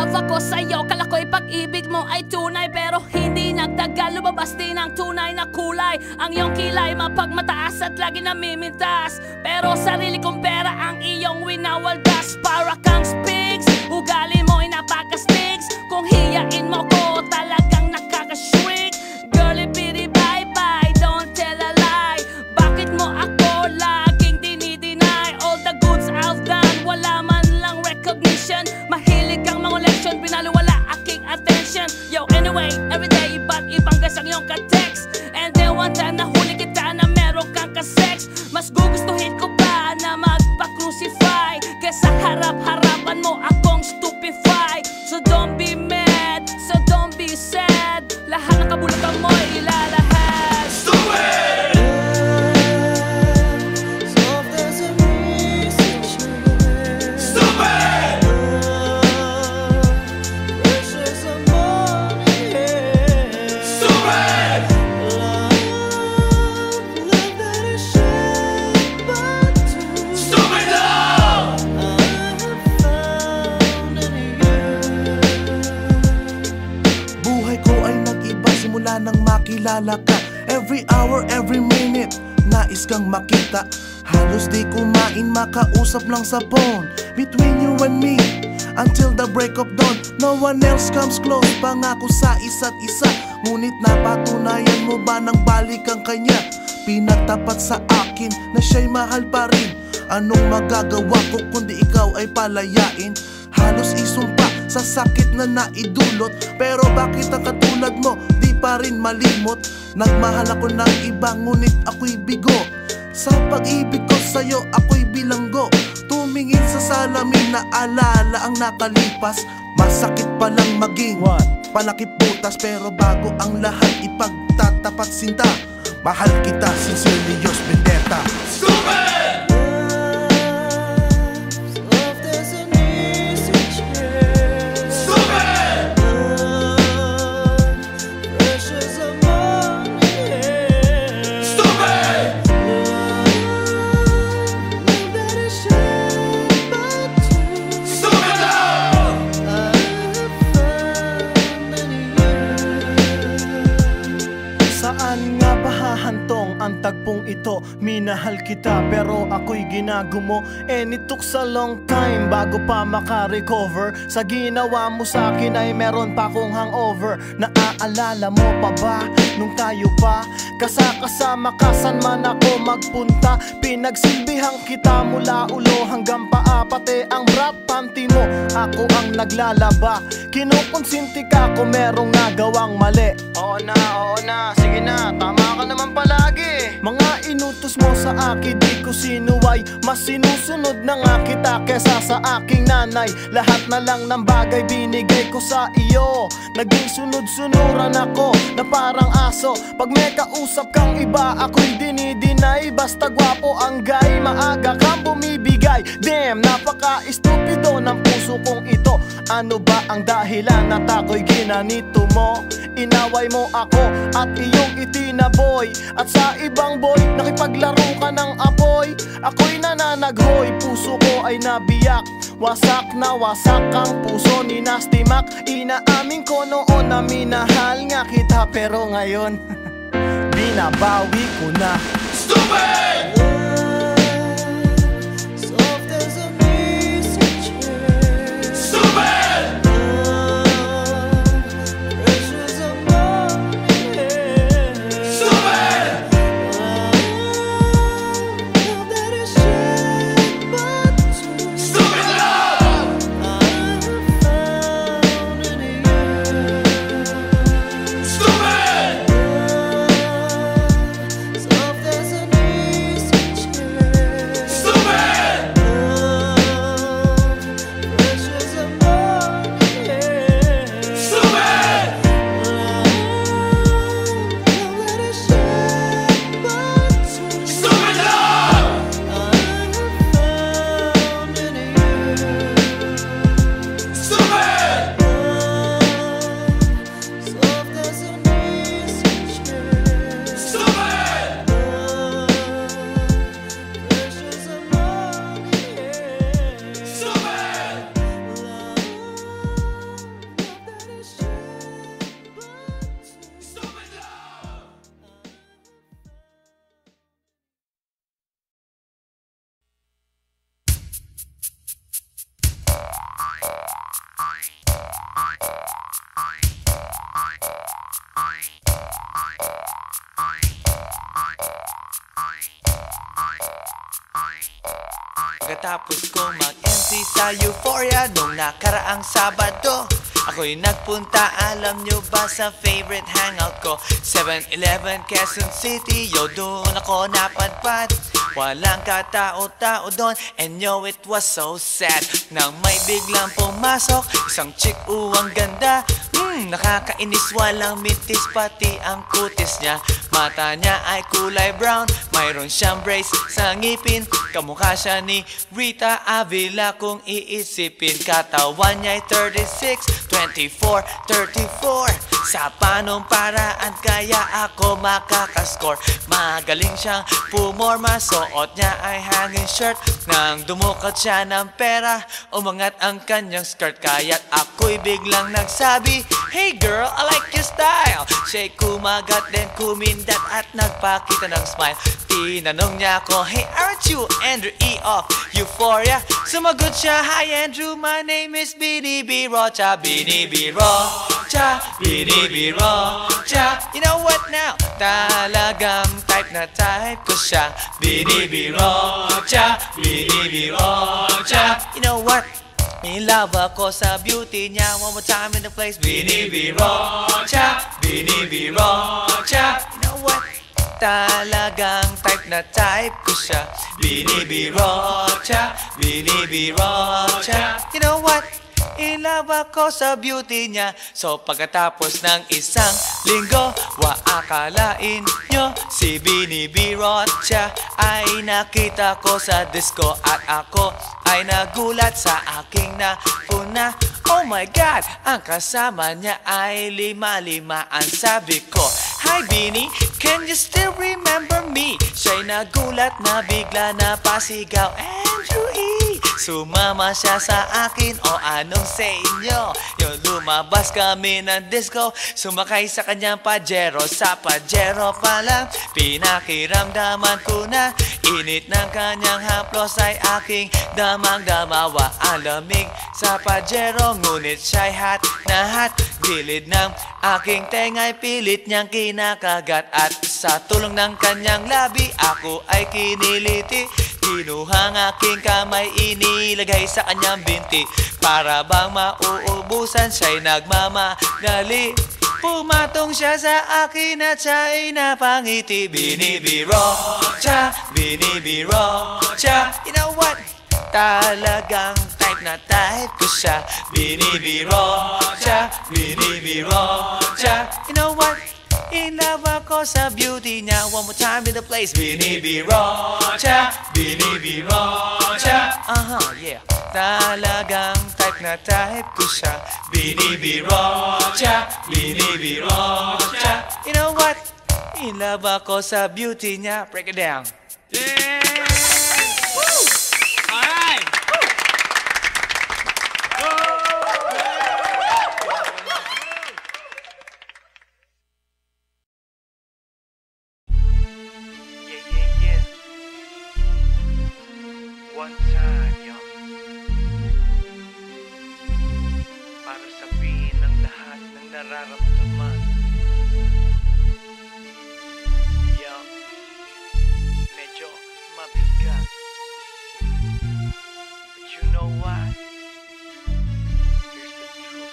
love ako sa'yo. Kala ko'y pag-ibig mo ay tunay, pero hindi nagtagal, lumabas din ang tunay na kulay. Ang iyong kilay mapagmataas at lagi namimintas, pero sarili kong pera ang iyong winawaldas. Para kang spigs, ugali mo'y napaka-stigs. Kung hiyain mo ko, talagang nakaka-shrink. Girlie bitty bye-bye, don't tell a lie. Bakit mo ako laging dinideny? All the goods I've done, wala man lang recognition. Mahilig kang mangoleksyon, binaliwala aking attention. Yo, anyway, everyday iba't ibang guys ang iyong ka-text. And then one time nahuli kita na meron kang ka-sex. Mas gugustuhin ko pa na magpa-crucify kesa harap-harapan mo akong stupefy. So don't be mad, so don't be sad. Lahat ng kabulukan mo'y ilalahad. Stupid! Nang makilala ka, every hour, every minute, nais kang makita. Halos di kumain, makausap lang sa phone. Between you and me, until the break of dawn. No one else comes close, pangako sa isa't isa. Ngunit napatunayan mo ba nang balik ang kanya? Pinagtapat sa akin na siya'y mahal pa rin. Anong magagawa ko kundi ikaw ay palayain? Halos isumpa sa sakit na naidulot, pero bakit ang katulad mo di pa rin malimot? Nagmahal ako ng iba ngunit ako'y bigo. Sa pag-ibig ko sa'yo ako'y bilanggo. Tumingin sa salamin na alala ang nakalipas. Masakit palang maging panakip butas, pero bago ang lahat ipagtatapat sinta. Mahal kita, sincerely yours, Vendetta. Stupid! Saan nga ba hahantong ang tagpong ito? Minahal kita pero ako'y ginagumo. And it took a long time bago pa makarecover. Sa ginawa mo sa akin ay meron pa akong hangover. Naaalala mo pa ba nung tayo pa kasama ka saan man ako magpunta? Pinagsilbihang kita mula ulo hanggang paa, pati ang bra panty mo ako ang naglalaba. Kinukonsinti ka kung merong nagawang mali. Oo na, sige na, tama ka naman palagi. Mga inutos mo sa akin di ko sinuway. Mas sinusunod na nga kita kesa sa aking nanay. Lahat na lang ng bagay binigay ko sa iyo. Naging sunod-sunuran ako na parang aso. Pag may kausap kang iba ako'y dinidinay. Basta gwapo ang guy, maaga kang bumibigay. Damn, napaka-estupido ng puso kong ito. Ano ba ang dahilan at ako'y ginanito mo? Inaway mo ako at iyong itinaboy. At sa ibang boy, nakipaglaro ka ng apoy. Ako'y nananaghoy, puso ko ay nabiyak. Wasak na wasak ang puso ni Nasty Mac. Inaamin ko noon na minahal nga kita, pero ngayon binabawi ko na. Stupid! Pagkatapos kong mag-MC sa Euphoria nung nakaraang Sabado, ako'y nagpunta, alam nyo ba, sa favorite hangout ko, 7-Eleven, Quezon City. Yo, doon ako napadpad, walang katao-tao doon. And yo, it was so sad nang may biglang pumasok isang chick, ang ganda. Nakakainis, walang mintis, pati ang kutis niya. Mata niya ay kulay brown, mayroon siyang brace sa ngipin. Kamukha siya ni Rita Avila kung iisipin. Katawan niya ay 36, 24, 34. Sa panong paraan kaya ako makakascore? Magaling siyang pumorma, suot niya ay hanging shirt. Nang dumukot siya ng pera, umangat ang kanyang skirt. Kaya't ako'y biglang nagsabi, "Hey girl, I like your style." Siya'y kumagat, then kumindat at nagpakita ng smile. Tinanong niya ako, "Hey, aren't you Andrew E. of Euphoria?" Sumagot siya, "Hi Andrew, my name is Bini B. Rocha." Bini B. Rocha, Bini B. Rocha. You know what now? Talagang type na type ko siya. Bini B. Rocha, Bini B. Rocha. You know what? In love ako sa beauty niya. One more time in the place. Bini B. Rocha, Bini B. Rocha. You know what? Talagang type na type ko siya. Bini B. Rocha, Bini B. Rocha. You know what? In love ako sa beauty niya. So pagkatapos ng isang linggo, akalain nyo si Bini B. Rocha ay nakita ko sa disco. At ako ay nagulat sa aking napuna. Oh my God, ang kasama niya ay lima-limaan. Sabi ko, "Hi Bini, can you still remember me?" Siya'y nagulat na bigla na pasigaw, "Andrew E." Sumama siya sa akin, o anong sa inyo? Yung lumabas kami ng disco, sumakay sa kanyang Pajero. Sa Pajero pa lang, pinakiramdaman ko na init ng kanyang haplos ay aking damang-damawa. Ang lamig sa Pajero, ngunit siya'y hot na hot. Gilid ng aking tenga'y pilit niyang kinakagat. At sa tulong ng kanyang labi, ako ay kiniliti. Kinuhang aking kamay, inilagay sa kanyang binti. Para bang mauubusan, siya'y nagmamagali. Pumatong siya sa akin at siya'y napangiti. Bini B. Rocha, Bini B. Rocha. You know what? Talagang type na type ko siya. Bini B. Rocha, Bini B. Rocha. You know what? In love ako sa beauty niya. One more time in the place. Bini B. Rocha, Bini B. Rocha. Yeah. Talagang type na type ko siya. Bini B. Rocha, Bini B. Rocha. You know what? In love ako sa beauty niya. Break it down. Yeah! Woo! Alright! Yeah. One time, yo. Para sabihin ng lahat ng nararamdaman. Yo, medyo mabigat. But you know what? Here's the truth.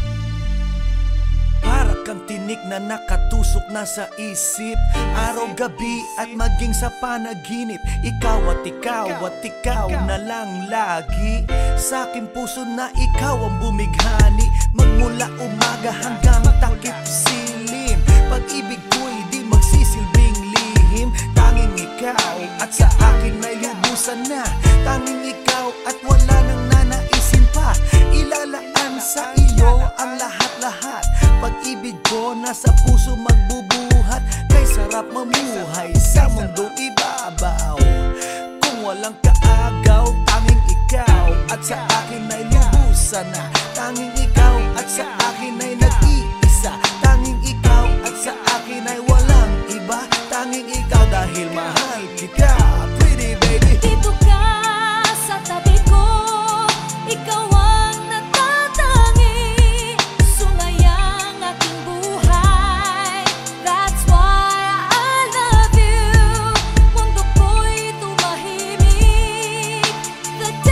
Para kang tinik na nakatusok na sa isip, araw-gabi at maging sa panaginip. Ikaw at ikaw na lang lagi. Sa aking puso na ikaw ang bumighani. Magmula umaga hanggang takip silim. Pag-ibig ko'y di magsisilbing lihim. Tanging ikaw at sa akin ay lubusan na. Tanging ikaw at wala nang nanaisin pa. Ilalaan sa iyo ang lahat-lahat. Pag-ibig ko nasa puso magbubuhat. Kay sarap mamuhay sa mundong ibabaw. Kung walang kaagaw, tanging ikaw at sa akin ay lubusan na. Tanging ikaw at sa akin ay nag-iisa. Tanging ikaw at sa akin ay walang iba. Tanging ikaw dahil mahal kita, pretty baby. Dito ka sa tabi ko, ikaw ang natatangi. Sumayang aking buhay, that's why I love you. Mundo ko'y tumahimik, the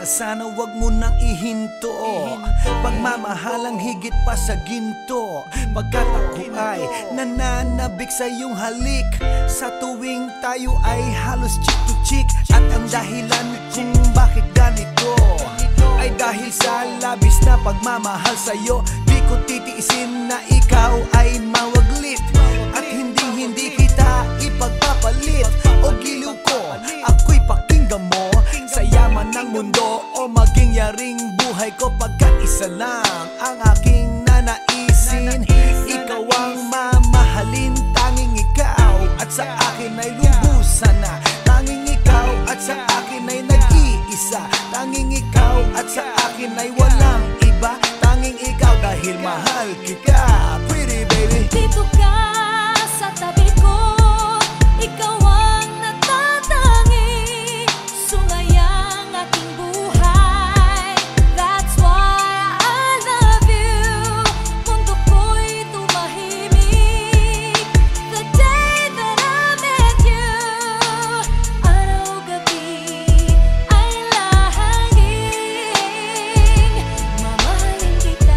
na sana wag mo nang ihinto. Pagmamahalang higit pa sa ginto, pagkat ako ay nananabik sa iyong halik. Sa tuwing tayo ay halos chick to chick. At ang dahilan kung bakit ganito ay dahil sa labis na pagmamahal sa'yo. Di ko titiisin na ikaw ay mawaglit, at hindi kita ipagpapalit. O giliw ko, ako'y pakinggan mo, sa yaman ng mundo o maging yaring buhay ko. Pagkat isa lang ang aking nanaisin, ikaw ang mamahalin. Tanging ikaw at sa akin ay lubusan na. Tanging ikaw at sa akin ay nag-iisa. Tanging ikaw at sa akin ay walang iba. Tanging ikaw dahil mahal kita, pretty baby. Dito ka sa tabi ko, ikaw ang natatangi. Sumayang aking buhay, that's why I love you. Mundo ko'y tumahimik the day that I met you. Araw-gabi ay lahangin, mamahalin kita.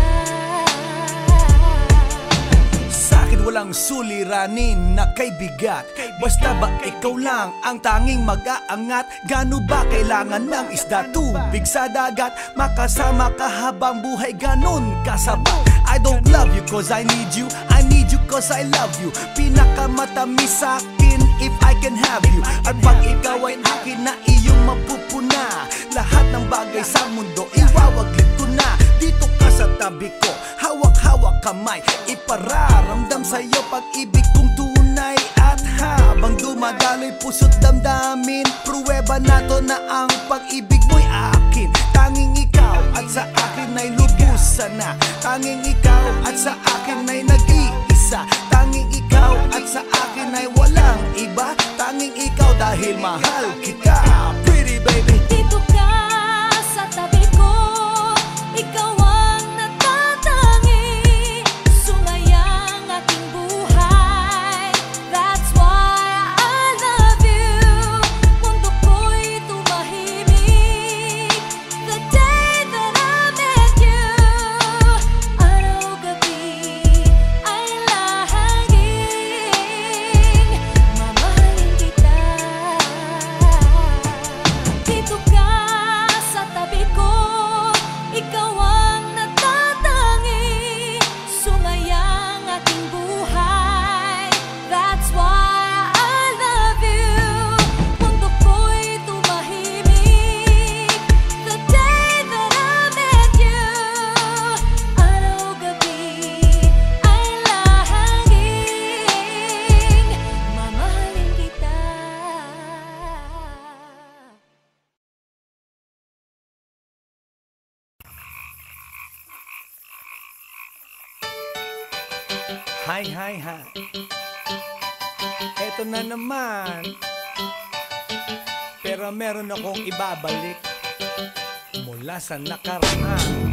Sa'kin walang suliranin na kay bigat, basta ba ikaw lang ang tanging mag-aangat. Gano ba kailangan ng isda, tubig sa dagat? Makasama ka habang buhay, ganun kasapat. I don't love you cause I need you, I need you cause I love you. Pinakamatamis sa'kin if I can have you. At pag ikaw ay akin na iyong mapupuna, lahat ng bagay sa mundo iwawaglit ko na. Dito ka sa tabi ko, hawak-hawak kamay, ipararamdam sa'yo pag-ibig kong tunay. At habang dumadaloy puso't damdamin, pruweba na to na ang pag-ibig mo'y akin. Tanging ikaw at sa akin ay lubusan na. Tanging ikaw at sa akin ay nag-iisa. Tanging ikaw at sa akin ay walang iba. Tanging ikaw dahil mahal kita, pretty baby. Dito ka sa tabi ko, ikaw ang natatangi. Sumayang aking buhay, that's why I love you. Mundo ko'y tumahimik the day that I met you. Araw-gabi ay lahangin, mamahalin kita. Dito ka sa tabi ko, ikaw ang natatangi. Sumayang aking buhay, that's why I love you. Mundo ko'y tumahimik the day that I met you. Araw-gabi ay lahangin, mamahalin kita. Hi. Eto na naman, pero meron akong ibabalik mula sa nakaraan.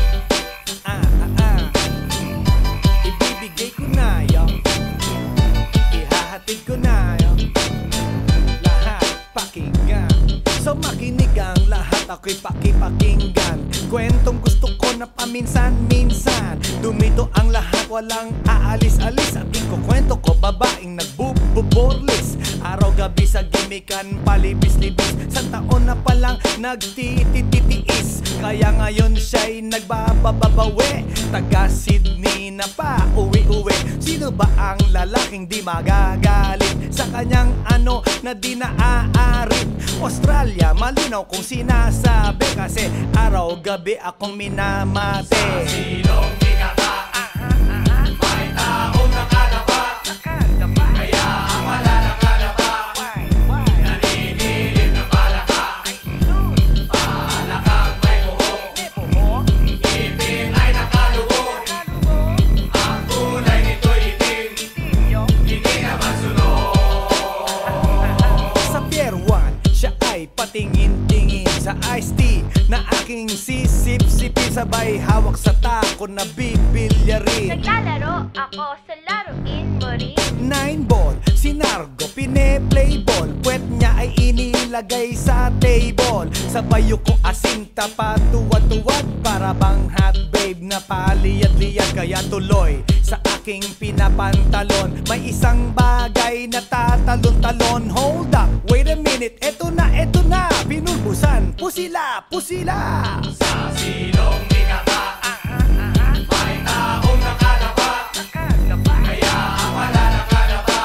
Ibibigay ko na yun, ihahatid ko na yun, lahat pakinggan. So makinig ang lahat, ako'y pakipakinggan. Kwentong gusto ko na paminsan-minsan, dumito ang lahat, walang aalis-alis. At ikukwento ko babaeng nagbuborlis, araw-gabi sa gimikan, palibis-libis. Sa taon na palang nagtititiis, kaya ngayon siya'y nagbababawi. Taga Sydney na pa uwi-uwi. Sino ba ang lalaking di magagalit sa kanyang ano na di naaarit? Australia, malinaw kung sinasabi, kasi araw-gabi akong minamate. Silong di kaka, may taong nakadapa, kaya ang wala nakadapa, naninilig na palaka. Palakang may buhok, ipin ay nakalubog, ang kulay nito'y itim, hindi naman sunog. Sa Pier 1, siya ay patingin-tingin sa iced tea na aking sisip-sipin, sabay hawak sa tako na bibilyarin. Naglalaro ako sa laruin mo rin. 9 ball, si Nargo, pine-play ball. Puwet niya ay inilagay sa table. Sabay ko asinta patuwad-tuwad. Para bang hot babe na paliyad-liyad. Kaya tuloy sa aking pinapantalon may isang bagay na tatalon-talon. Hold up, wait a minute, eto na, pinulbusan, pusila, pusila. Sa silong minaka, may taong nakalapa. Kaya ang wala nakalapa,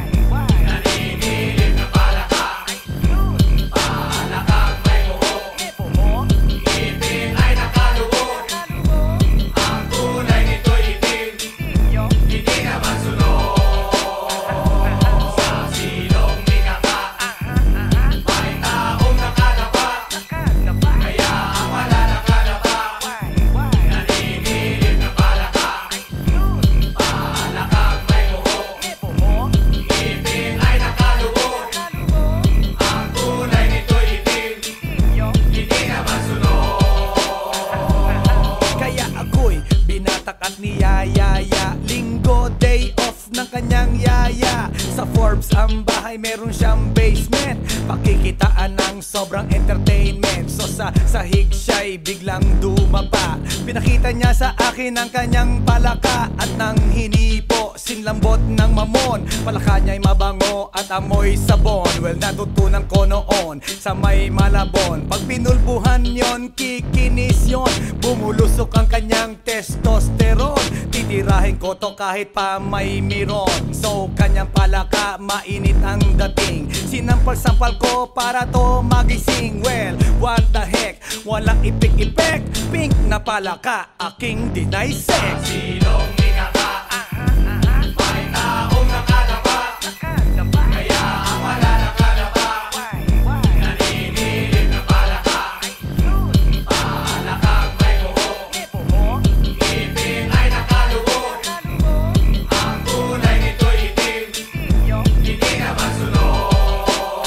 naninilip na palaka. Palakang may buhok, ngipin ay nakalubog. Ang kulay nito'y itim, hindi naman sunog. Sa silong minaka, may taong nakalapa. Kaya ang wala nakalapa, naninilip na palaka. Palakang may buhok, ngipin ay nakalubog. Ang kulay nito'y itim, hindi naman sunog. Kaya ako'y binatak at niyayaya. Linggo, day off ng kanyang yaya. Sa Forbes ang bahay, meron siyang basement. Pakikitaan ng sobrang entertainment. So sa sahig siya'y biglang dumapa. Pinakita niya sa akin ang kanyang palaka. At nang hinipo, sinlambot ng mamon. Palaka niya'y mabango at amoy sabon. Well, natutunan ko noon sa may Malabon. Pag pinulbuhan yon, kikinis yon. Bumulusok ang kanyang testosterone. Titirahin ko to kahit pa may miron. So kanyang palaka, mainit ang dating. Sinampal-sampal ko para to magising. Well, what the heck, walang ipik-ipek. Pink na palaka, aking deny sex. Silong minaka, may taong nakalapa. Kaya ang wala nakalapa, naninilip na palaka. Palakang may buhok, ngipin ay nakalubog. Ang kulay nito'y itim, hindi naman sunog.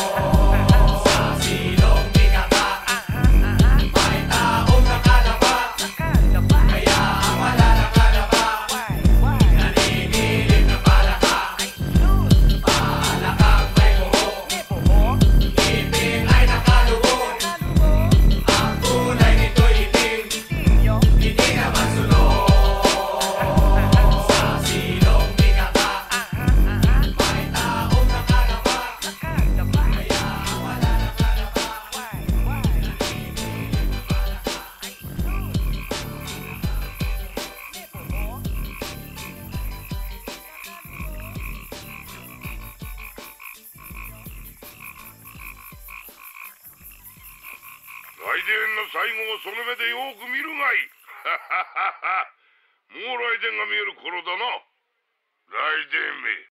Sa silong minaka, may taong nakalapa. Kaya ang wala nakalapa, naninilip na palaka. Palakang may buhok, ngipin ay nakalubog. Ang kulay nito'y itim, hindi naman sunog. Sa silong minaka, may taong nakalapa. Kaya ang wala nakalapa, naninilip na palaka. 来電の最後をその目でよく見るがいい。もう来電が見える頃だな。来電め。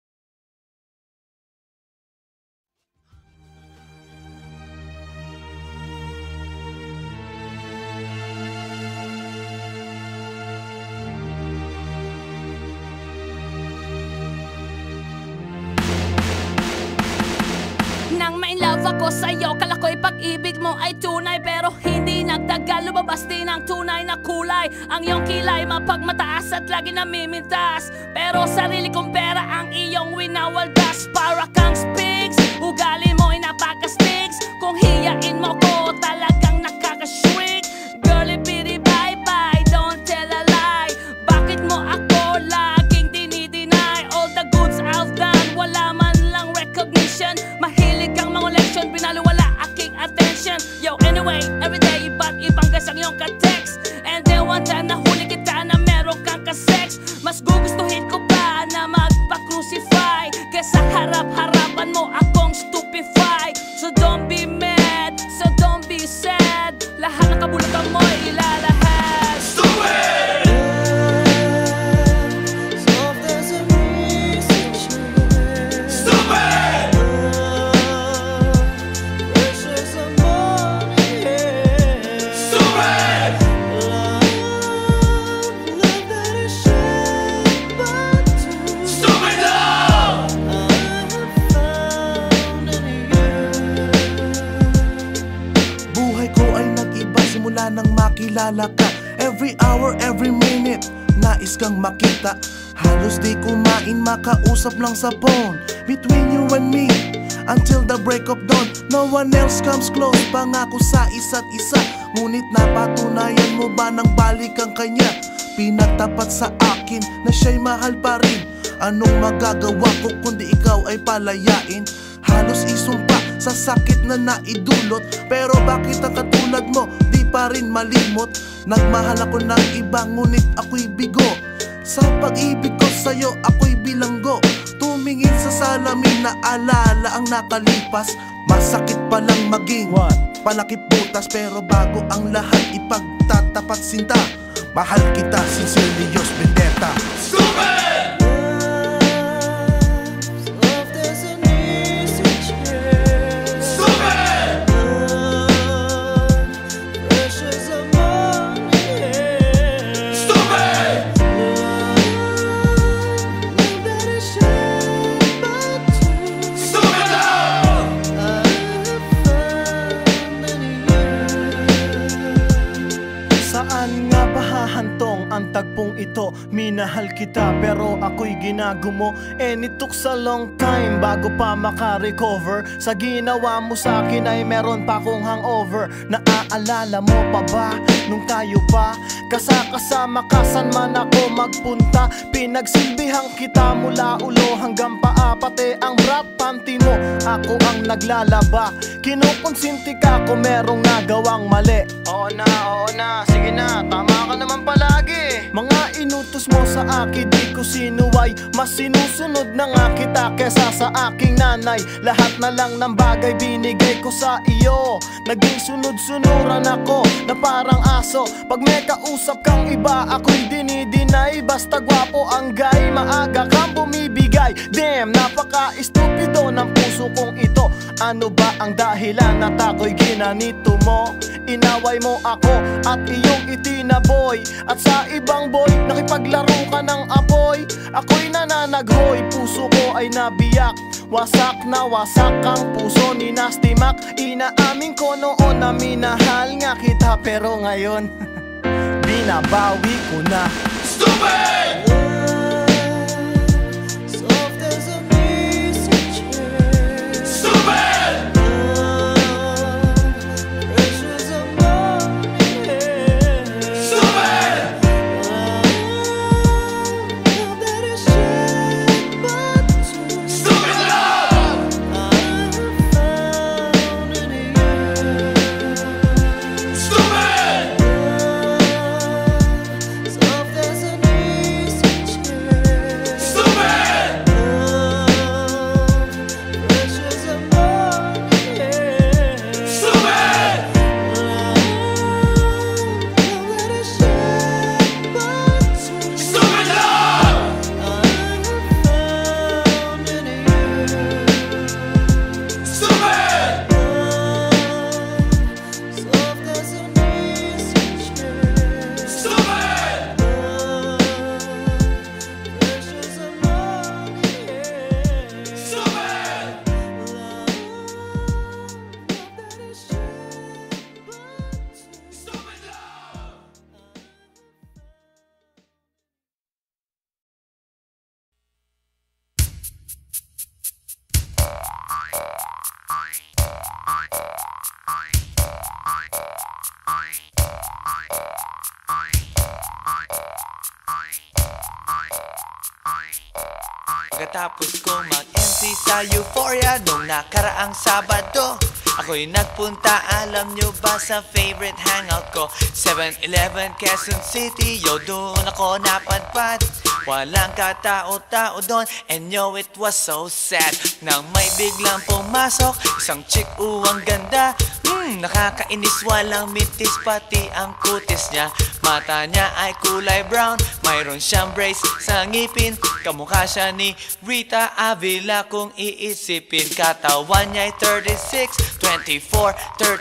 Nang ma-inlove ako sa'yo, kala ko'y pag-ibig mo ay tunay. Pero hindi nagtagal, lumabas din ang tunay na kulay. Ang iyong kilay mapagmataas at lagi namimintas. Pero sarili kong pera ang iyong winawaldas. Para kang spigs, ugali mo'y napaka-stigs. Kung hiyain mo ko, talagang nakaka-shriek. Girlie bitty bye-bye, don't tell a lie. Bakit mo ako laging dinideny? All the goods I've done, wala man lang recognition. Mahilig kang mga leksyon, pinaliwala aking attention. Yo, anyway, everyday, iba't ibang gas ang iyong ka-text. And then one time nahuli kita na meron kang ka-sex. Mas gugustuhin ko pa na magpa-crucify kesa harap-harapan mo akong stupefy. So don't be mad, so don't be sad. Lahat ng kabulutan mo'y ilalahad. Stupid! Stupid! Stupid! Stupid love! Buhay ko ay nag-iba simula nang makilala ka. Every hour, every minute nais kang makita. Halos di kumain, makausap lang sa phone. Between you and me, until the break of dawn. No one else comes close, pangako sa isa't isa. Ngunit napatunayan mo ba nang balik ang kanya? Pinagtapat sa akin na siya'y mahal pa rin. Anong magagawa ko kundi ikaw ay palayain? Halos isumpa sa sakit na naidulot. Pero bakit ang katulad mo di pa rin malimot? Nagmahal ako ng iba ngunit ako'y bigo. Sa pag-ibig ko sa'yo ako'y bilanggo. Tumingin sa salamin na alala ang nakalipas. Masakit palang maging palakip butas. Pero bago ang lahat ipagtatapat sinta. Mahal kita, sincerely yours, Vendetta. Stupid! Saan nga ba hahantong ang tagpong ito? Minahal kita pero ako'y ginagumo. And it took a long time bago pa makarecover. Sa ginawa mo sa'kin ay meron pa akong hangover. Naaalala mo pa ba nung tayo pa kasama ka saan man ako magpunta? Pinagsilbihan kita mula ulo hanggang paa. Pati ang bra panty mo ako ang naglalaba. Kinukonsinti ka kung merong nagawang mali. Oo na, sige na, tama ka naman palagi. Mga inutos mo sa akin di ko sinuway. Mas sinusunod na nga kita kesa sa aking nanay. Lahat na lang ng bagay binigay ko sa iyo. Naging sunod-sunuran ako na parang aso. Pag may kausap kang iba ako'y dinidinay. Basta gwapo ang guy, maaga kang bumibigay. Damn, napaka-estupido ng puso kong ito. Ano ba ang dahilan at ako'y ginanito mo? Inaway mo ako at iyong itinaboy. At sa ibang boy, nakipaglaro ka ng apoy. Ako'y nananaghoy, puso ko ay nabiyak. Wasak na wasak ang puso ni Nasty Mac. Inaamin ko noon na minahal nga kita. Pero ngayon, binabawi ko na. Stupid! Pagkatapos ko mag-MC sa Euphoria nung nakaraang Sabado, ako'y nagpunta, alam nyo ba, sa favorite hangout ko, 7-Eleven, Quezon City. Yo, doon ako napadpad. Walang katao-tao doon, and yo, it was so sad nang may biglang pumasok isang chick, ang ganda. Nakakainis, walang mitis, pati ang kutis niya. Mata niya ay kulay brown, mayroon siyang brace sa ngipin. Kamukha siya ni Rita Avila kung iisipin. Katawan niya ay 36, 24,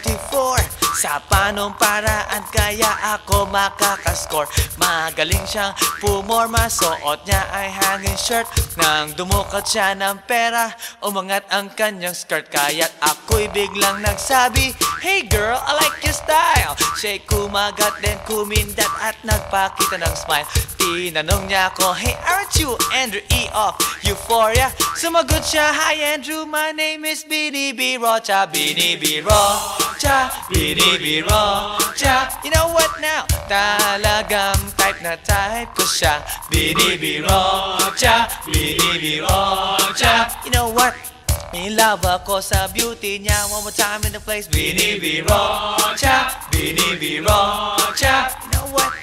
34. Sa panong paraan kaya ako makakascore. Magaling siyang pumorma, suot niya ay hanging shirt. Nang dumukat siya ng pera, umangat ang kanyang skirt. Kaya't ako'y biglang nagsabi, Hey girl, I like your style. Siya'y kumagat then kumindat at nagpakita ng smile. Tinanong niya ako, hey, aren't you Andrew E. of Euphoria? Sumagot siya, hi Andrew, my name is Bini B. Rocha. Bini B. Rocha, Bini B. Rocha. You know what now? Talagang type na type ko siya. Bini B. Rocha, Bini B. Rocha. You know what? In love ako sa beauty niya. One more time in the place. Bini B. Rocha, Bini B. Rocha. You know what?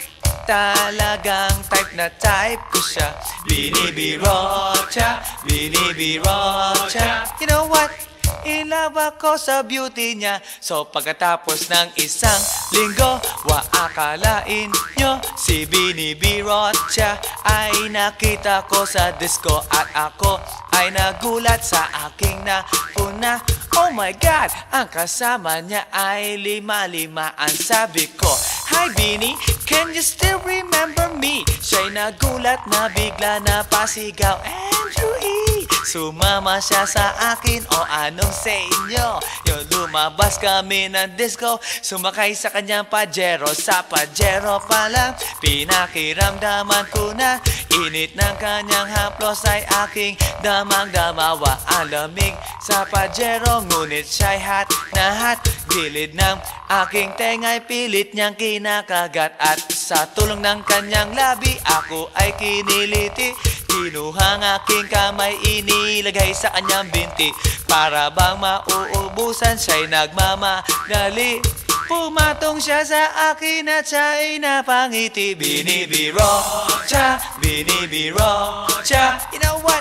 Talagang type na type ko siya. Bini B. Rocha, Bini B. Rocha. You know what? In love ako sa beauty niya. So pagkatapos ng isang linggo, akalain nyo si Bini B. Rocha ay nakita ko sa disco. At ako ay nagulat sa aking napuna. Oh my God, ang kasama niya ay lima-lima. Ang sabi ko, hi Bini, can you still remember me? Siya'y nagulat na bigla na pasigaw, Andrew E. Sumama siya sa akin, o anong sa inyo? Yung lumabas kami ng disco, sumakay sa kanyang Pajero. Sa Pajero pa lang, pinakiramdaman ko na init ng kanyang haplos ay aking damang-damawa. Ang lamig sa Pajero, ngunit siya'y hot na hot. Gilid ng aking tenga'y pilit niyang kinakagat. At sa tulong ng kanyang labi, ako ay kiniliti. Kinuhang aking kamay, inilagay sa kanyang binti. Para bang mauubusan, siya'y nagmamadali. Pumatong siya sa akin at siya'y napangiti. Bini B. Rocha, Bini B. Rocha. You know what?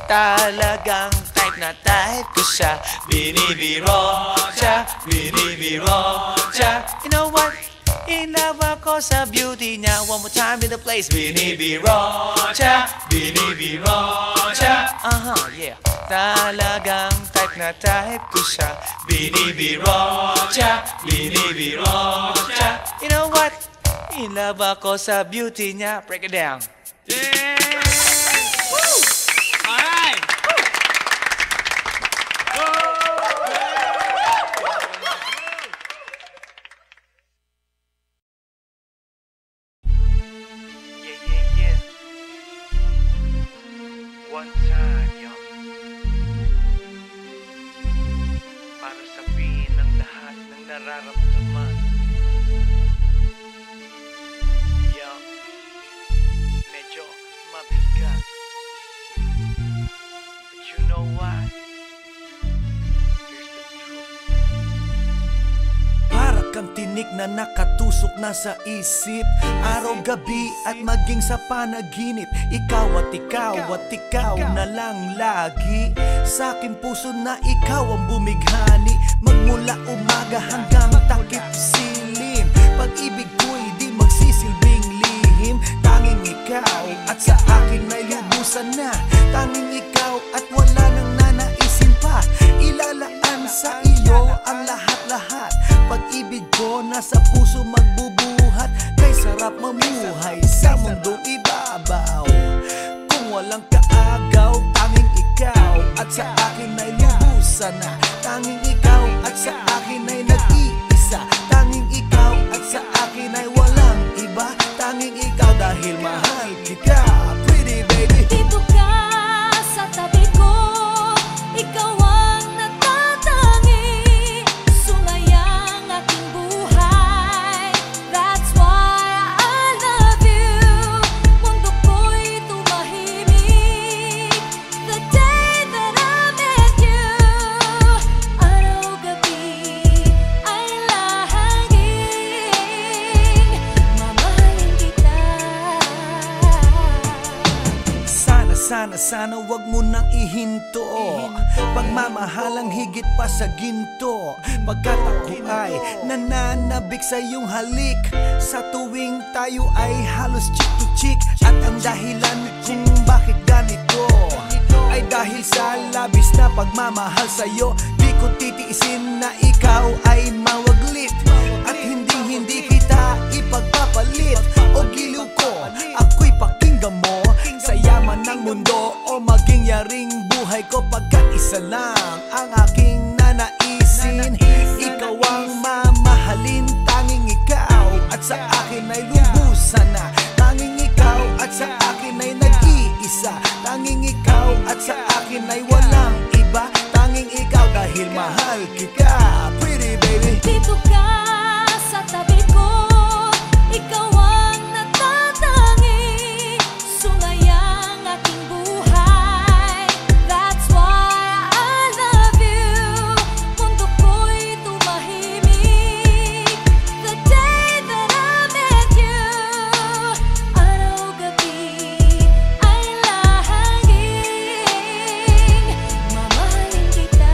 Talagang type na type ko siya. Bini B. Rocha, Bini B. Rocha. You know what? In love ako sa beauty niya. One more time in the place. Bini B. Rocha, Bini B. Rocha. Yeah. Talagang type na type ko siya. Bini B. Rocha, Bini B. Rocha. You know what? In love ako sa beauty niya. Break it down. Yeah! Woo! Alright! Yeah. One time, yo. Para sabihin ng lahat ng nararamdaman. Yo. Medyo mabigat. But you know what? Here's the truth. Para kang tinik na nakatusok na sa isip, araw-gabi at maging sa panaginip. Ikaw at ikaw na lang lagi. Sa aking puso na ikaw ang bumighani. Magmula umaga hanggang takip silim. Pag-ibig ko'y di magsisilbing lihim. Tanging ikaw at sa akin ay lubusan na. Tanging ikaw at wala nang nanaisin pa. Ilalaan sa iyo ang lahat-lahat. Pag-ibig ko nasa puso magbubuhat. Kay sarap mamuhay sa mundong ibabaw. Kung walang kaagaw, tanging ikaw at sa akin ay lubusan na. Tanging ikaw at sa akin ay nag-iisa. Tanging ikaw at sa akin ay walang iba. Tanging ikaw dahil mahal kita, pretty baby. Dito ka sa tabi ko, ikaw ang natatangi. Sumayang aking buhay, that's why I love you. Mundo ko'y tumahimik the day that I met you. Araw-gabi ay lahaging mamahalin kita. Sana wag mo nang ihinto. Pagmamahalang higit pa sa ginto. Pagkat ako ay nananabik sa iyong halik. Sa tuwing tayo ay halos chick to chick. At ang dahilan kung bakit ganito ay dahil sa labis na pagmamahal sa'yo. Di ko titiisin na ikaw ay mawaglit. At hindi kita ipagpapalit. O giliw ko, ako'y pakinggan mo. Sa yaman ng mundo o maging yaring buhay ko. Pagkat isa lang ang aking nanaisin. Ikaw ang isa. Tanging ikaw at sa akin ay walang iba. Tanging ikaw dahil mahal kita. Pretty baby. Dito ka sa tabi ko, ikaw ang natatangi. Sungayang aking buhay, that's why I love you. Mundo ko'y tumahimik the day that I met you. Araw-gabi ay lahanging mamahalin kita.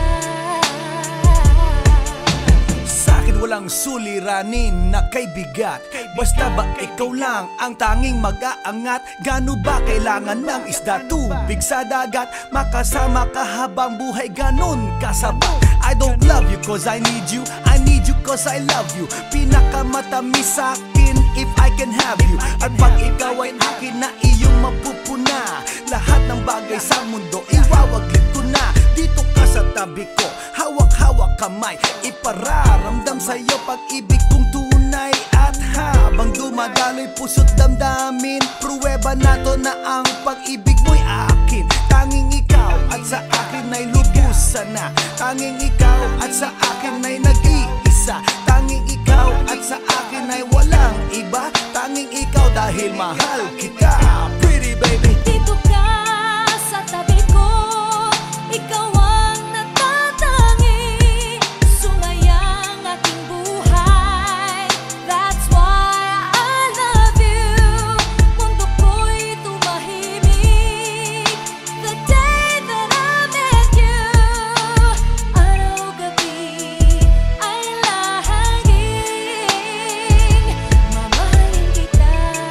Sa'kin walang suliranin na kay bigat. Basta ba ikaw lang ang tanging mag-aangat? Gano ba kailangan ng isda, tubig sa dagat? Makasama ka habang buhay, ganon kasabat. I don't love you cause I need you, I need you cause I love you. Pinakamatamis sa'kin if I can have you. At pag ikaw ay akin na iyong mapupuna, lahat ng bagay sa mundo iwawaglit ko na. Dito ka sa tabi ko, hawak-hawak kamay, ipararamdam sa'yo pag-ibig kong tunay. At habang dumadaloy puso't damdamin, pruweba na to na ang pag-ibig mo'y akin. Tanging ikaw at sa akin ay lubusan na. Tanging ikaw at sa akin ay nag-iisa. Tanging ikaw at sa akin ay walang iba. Tanging ikaw dahil mahal kita. Pretty baby. Dito ka sa tabi ko, ikaw ang natatangi. Sungayang aking buhay, that's why I love you. Mundo ko'y tumahimik the day that I met you. Araw-gabi ay lahanging mamahalin kita.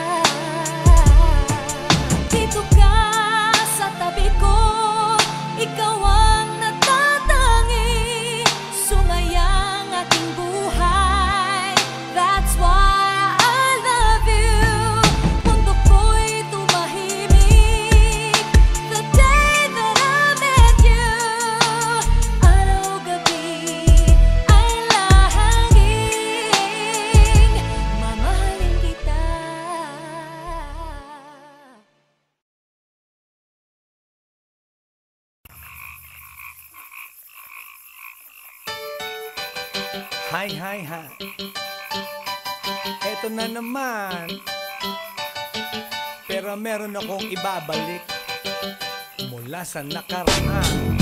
Dito ka sa tabi ko, ikaw ang natatangi. Sungayang aking buhay, that's why I love you. Mundo ko'y tumahimik the day that I met you. Araw-gabi ay lahanging mamahalin kita. Hi, hi, hi. Eto na naman. Pero meron akong ibabalik mula sa nakaraan.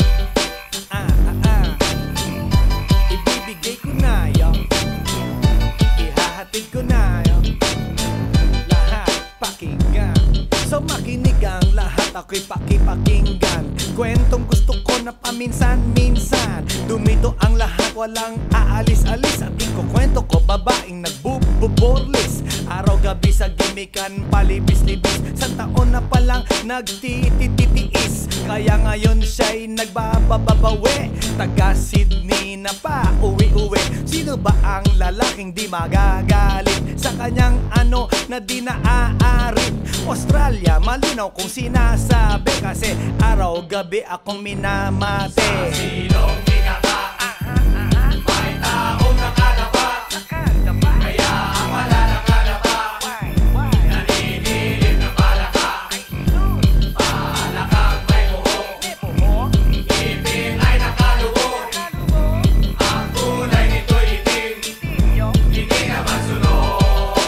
Ibibigay ko na yun, ihahatid ko na yun. Lahat pakinggan, so makinig ang lahat, ako'y pakipakinggan. Kwentong gusto ko na paminsan-minsan. Dumito ang lahat, walang aalis-alis. At ikukwento ko, babaeng nagbuborlis. Araw-gabi sa gimikan, palibis-libis. Sa taon na palang nagtititiis. Kaya ngayon siya'y nagbababawi. Taga Sydney na pa, uwi-uwi. Sino ba ang lalaking di magagalit sa kanyang ano na di naaarit? Australia, malinaw kung sinasabi, kasi araw-gabi akong minamate. Sa silong binaba, may taong nakalaba. Kaya ang wala nakalaba, naninilig na palaka. Palakang may buhok, ipin ay nakalubog. Ang kulay nito'y itim, hindi naman sunog.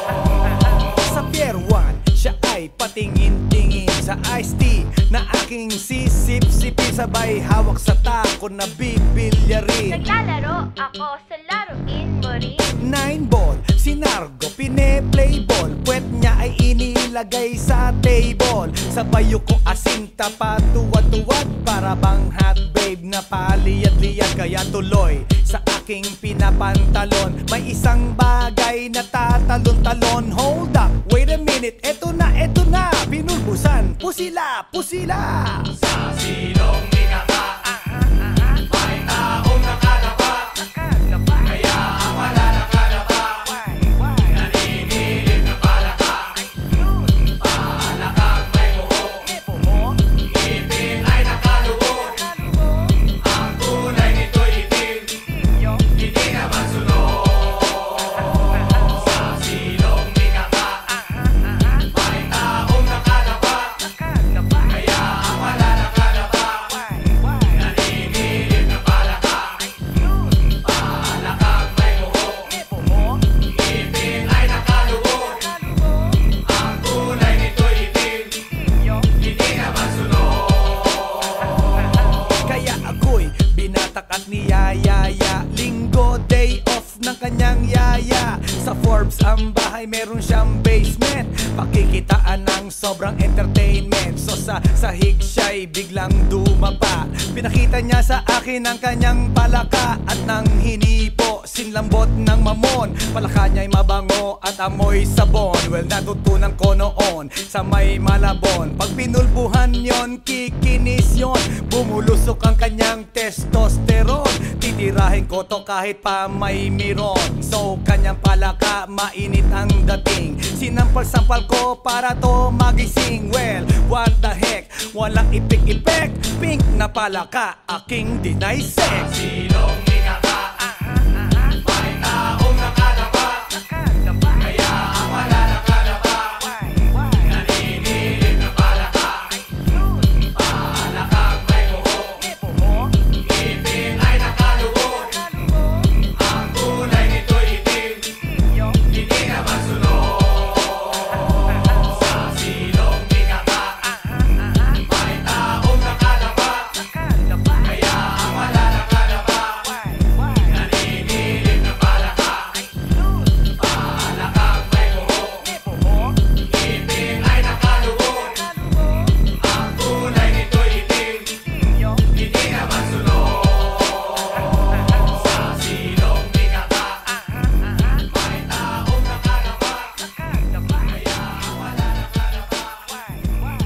Sa Pier 1, siya ay patingin-tingin sa iced tea na aking sisip-sipin. Sabay hawak sa tako na bibilyarin. Naglalaro ako sa laruin mo rin. 9-ball, si Nargo pine-playball. Puwet niya ay inilagay sa table. Sa bayo ko asinta patuwad-tuwad, para bang hot babe na paliyad-liyad. Kaya tuloy sa aking pinapantalon, may isang bagay na tatalon-talon. Hold up, wait a minute, eto na, pinulbusan. Pusila, pusila. Sa silong binaba, may taong nakalaba. Kaya ang wala nakalaba, naninilig na palaka. Palakang may buhok, ipin ay nakalubog. Ang kulay nito'y itim, hindi naman sunog. Sa silong binaba, may taong nakalaba. ang bahay meron siyang basement, pakikitaan ng sobrang entertainment. So sa sahig siya'y biglang dumapa, pinakita niya sa akin ang kanyang palaka at nang hinipo, sinlambot ng mamon. Palaka niya'y mabango at amoy sabon. Well, natutunan ko noon sa may Malabon, pag pinulbuhan yon, kikinis yon, bumulusok ang kanyang testosterone. Titirahin ko to kahit pa may miron. So kanyang palaka, mainit ang dating, sinampal-sampal ko para to magising. Well, what the heck, walang ipik-ipek, pink na palaka, aking deny sex. Silong ikaka, may taong nakadapa, kaya ang wala nakadapa, naninilig na palaka, palakang may buho, ngipin ay nakalubog, ang kulay nito'y itim, hindi naman sunod. Sa silong ikaka, may taong nakadapa, kaya ang wala nakadapa, naninilig na palaka, palakang may buho, ngipin ay nakalubog, ang kulay nito'y itim, hindi naman sunod. Sa silong ikaka, may taong nakadapa, kaya ang wala nakadapa,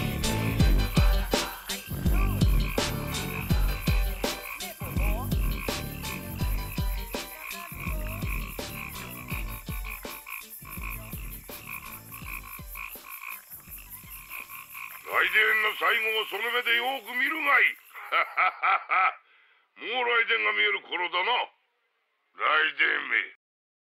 来電の最後をその目でよく見るがいい。もう来電が見える頃だな。来電め。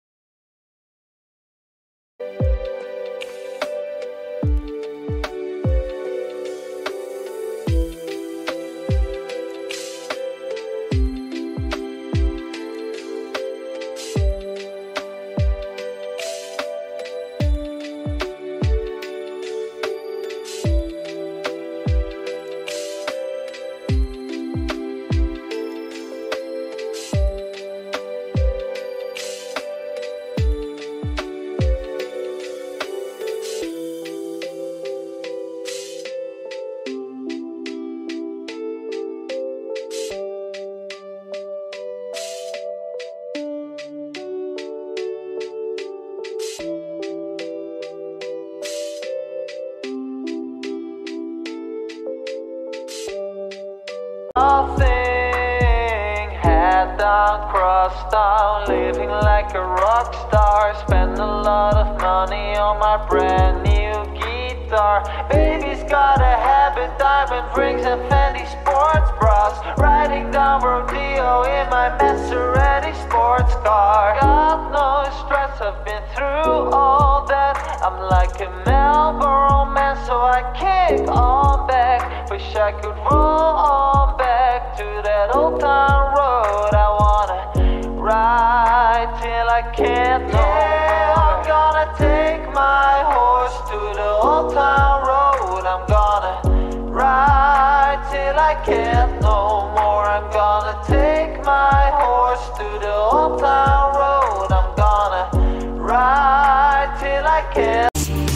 Nothing, head down, cross down, living like a rock star. Spend a lot of money on my brand new guitar. Baby's got a habit, diamond rings and Fendi sports bras. Riding down Rodeo in my Maserati sports car. Got no stress, I've been through all that. I'm like a Marlboro man, so I kick on back. Wish I could roll on back to that old town road. I wanna ride till I can't no more. I'm gonna take my horse to the old town road. I'm gonna ride till I can't no more. I'm gonna take my horse to the old town road. I'm gonna ride till I can't.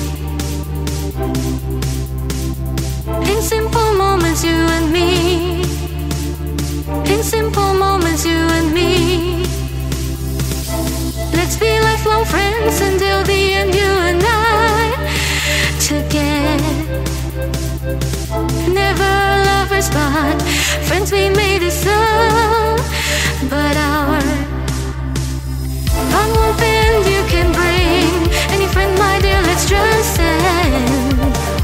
In simple moments, you and me. In simple moments, you and me. Let's be lifelong friends until the end, you and I. Together, never lovers, but friends we made it so. But our bond won't bend, you can bring any friend, my dear, let's just end.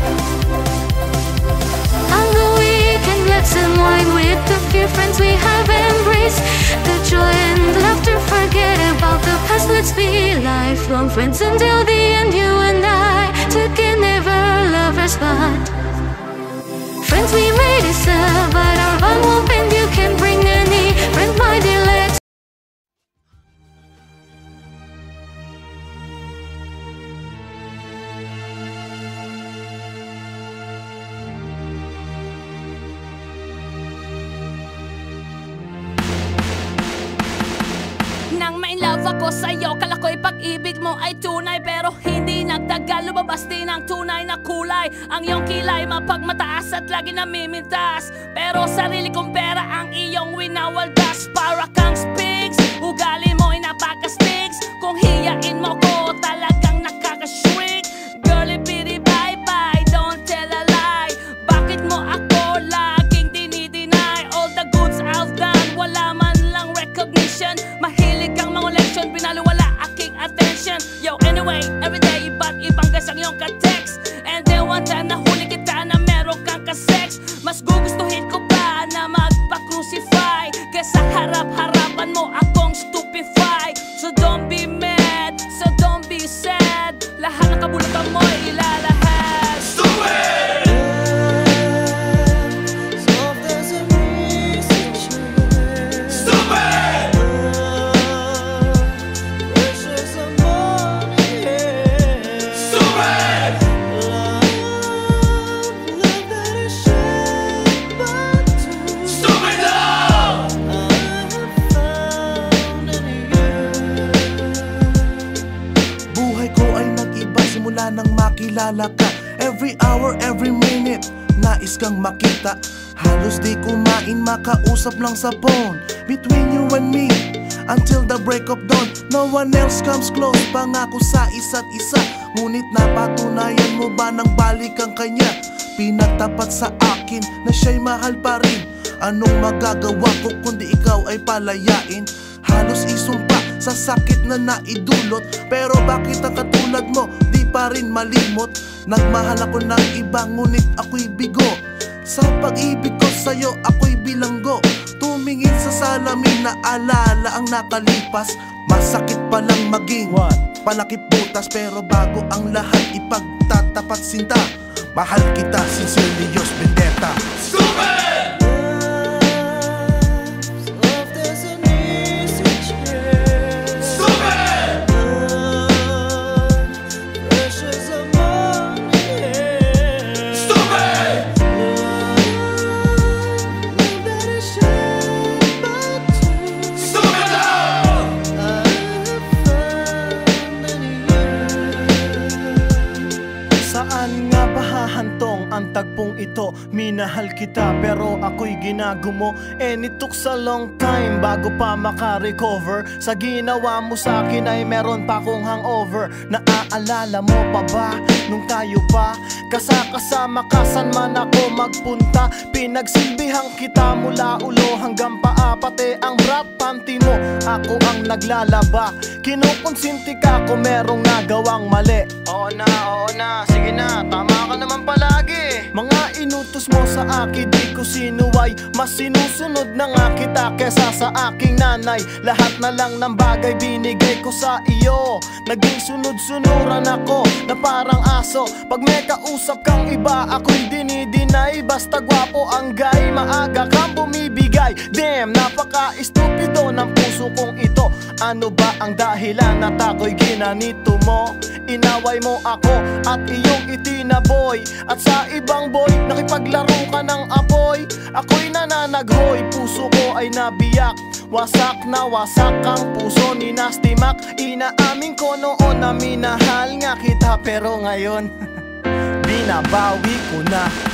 On the weekend, let's unwind with the few friends we have embraced. The joy and laughter, forget about the past. Let's be lifelong friends until the end, you and I. Together, never lovers, but friends we made it so. But our bond won't bend, you can bring any friend, my dear, let's. Nang ma-inlove ako sa'yo. Kala ko'y pag-ibig mo ay tunay, pero hindi nagtagal, lumabas din ang tunay na kulay. Ang iyong kilay mapagmataas at lagi namimintas, pero sarili kong pera ang iyong winawaldas. Para kang spigs, ugali mo'y napakastigs. Kung hiyain mo ko, talagang nakakashrink. Girlie bitty bye bye, don't tell a lie. Bakit mo ako laging dinideny? All the goods I've done, wala man lang recognition. Mahilig kang mangoleksyon, binaliwala aking attention. Yo, anyway, everyday iba't ibang gas ang iyong ka-text. And then one time nahuli kita na meron kang ka-sex. Mas gugustuhin ko pa na magpa-crucify kesa harap-harapan mo akong stupefy. So don't be mad, so don't be sad. Lahat ng kabulutan mo'y ilalahad. Stupid! Nang makilala ka, every hour, every minute, nais kang makita. Halos di kumain, makausap lang sa phone. Between you and me, until the break of dawn. No one else comes close, pangako sa isa't isa. Ngunit napatunayan mo ba nang balik ang kanya? Pinagtapat sa akin na siya'y mahal pa rin. Anong magagawa ko kundi ikaw ay palayain? Halos isumpa sa sakit na naidulot, pero bakit ang katulad mo di pa rin malimot? Nagmahal ako ng iba ngunit ako'y bigo. Sa pag-ibig ko sa'yo ako'y bilanggo. Tumingin sa salamin na alala ang nakalipas. Masakit palang maging palakip butas, pero bago ang lahat ipagtatapat sinta. Mahal kita, sincerely yours, Vendetta. Stupid! Saan nga ba hahantong ang tagpong ito? Minahal kita pero ako'y ginagumo. And it took a long time bago pa makarecover. Sa ginawa mo sa akin ay meron pa akong hangover. Naaalala mo pa ba nung tayo pa kasama ka saan man ako magpunta? Pinagsilbihang kita mula ulo hanggang paa, pati ang bra panty mo ako ang naglalaba. Kinukonsinti ka kung merong nagawang mali. Oo na, sige na, tama ka naman palagi. Mga inutos mo sa akin di ko sinuway. Mas sinusunod na nga kita kesa sa aking nanay. Lahat na lang ng bagay binigay ko sa iyo. Naging sunod-sunuran ako na parang aso. Pag may kausap kang iba ako'y dinidinay. Basta gwapo ang guy, maaga kang bumibigay. Damn, napaka-estupido ng puso kong ito. Ano ba ang dahilan at ako'y ginanito mo? Inaway mo ako at iyong itinaboy. At sa ibang boy, nakipaglaro ka ng apoy. Ako'y nananaghoy, puso ko ay nabiyak. Wasak na wasak ang puso ni Nasty Mac. Inaamin ko noon na minahal nga kita, pero ngayon binabawi ko na.